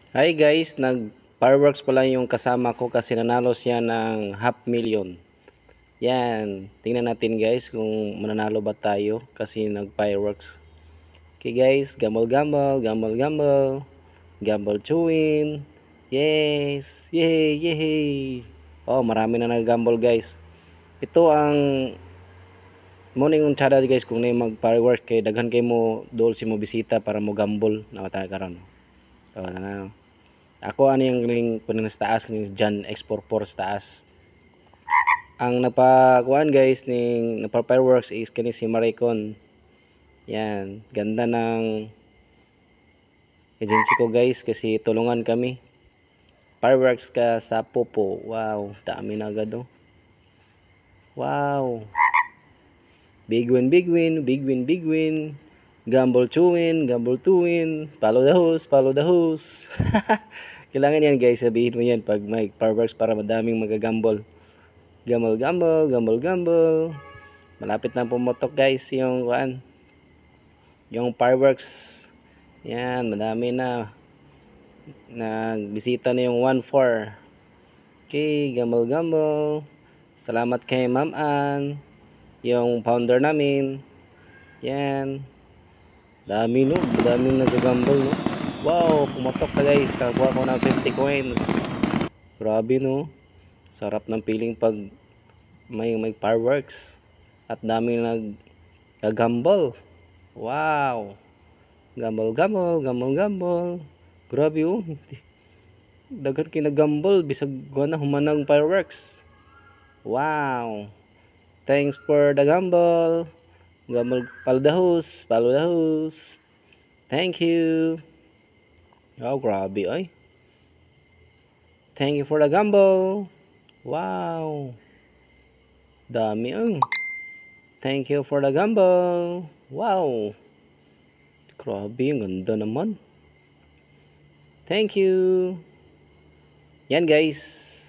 Hi guys, nag-fireworks pala yung kasama ko kasi nanalo siya ng 500,000. Yan, tingnan natin guys kung mananalo ba tayo kasi nag-fireworks. Okay guys, gamble gamble, gamble gamble, gamble to win. Yes, yay, yay. Oh, marami na nag-gamble guys. Ito ang morning yung tsada guys kung na mag-fireworks kay daghan kay mo dol si mo bisita para mo gamble na matay karon. So, na. Ako ano yung link kunin sa taas ni John X44 sa taas. Ang napakuan guys ning napa fireworks is kini si Maricon. Yan, ganda ng agency ko guys kasi tulungan kami. Fireworks ka sa Popo. Wow, dami na agad oh. Wow. Big win, big win, big win, big win. Gamble to win, gamble to win. Follow the host, follow the host. Kailangan yan guys, sabihin mo yan pag may fireworks para madaming magagamble. Gamble, gamble, gamble, gamble. Malapit na pumutok guys yung kuan. Yung fireworks. Yan, madami na. Nagbisita na yung 1-4. Okay, gamble, gamble. Salamat kay Ma'am Ann. Yung founder namin. Yan. Dami no, daming nagagamble no. Wow, pumutok na guys. Nakakuha ko ng 50 coins. Grabe no. Sarap ng feeling pag may fireworks. At daming nag-gamble. Wow. Gamble, gamble, gamble, gamble. Grabe oh. Dagan kinagambol bisag guana humanang fireworks. Wow. Thanks for the gamble. Gamble follow the host, follow the host. Thank you. Oh, grabe ay. Thank you for the gamble. Wow. Dami ang. Thank you for the gamble. Wow. Grabe, ang ganda naman. Thank you. Yan guys.